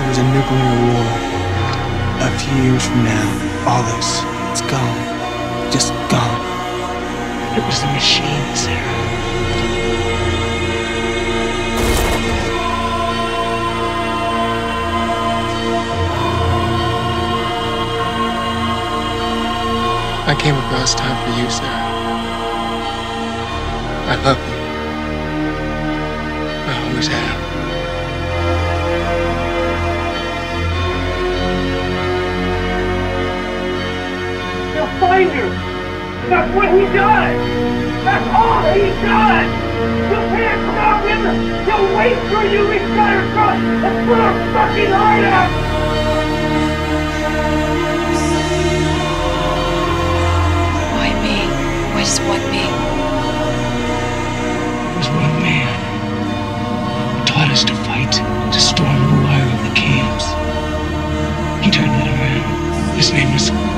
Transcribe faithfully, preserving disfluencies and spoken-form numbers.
was a nuclear war. A few years from now, all this, it's gone. Just gone. It was the machine, Sarah. I came across time for you, Sarah. I love you. I always have. They'll find her! That's what he does! That's all he does! You can't stop him! He'll wait for you inside her truck and put her fucking heart out! Why just one me? There was one man who taught us to fight, to storm the wire of the camps. He turned it around. His name was